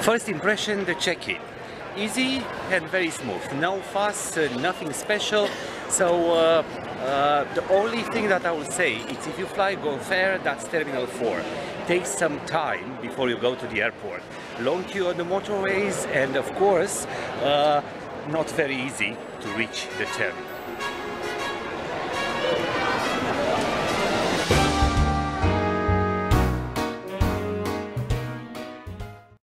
First impression, the check-in. Easy and very smooth. No fuss, nothing special. So the only thing that I will say is if you fly Gulf Air, that's Terminal 4. Takes some time before you go to the airport. Long queue on the motorways and of course not very easy to reach the terminal.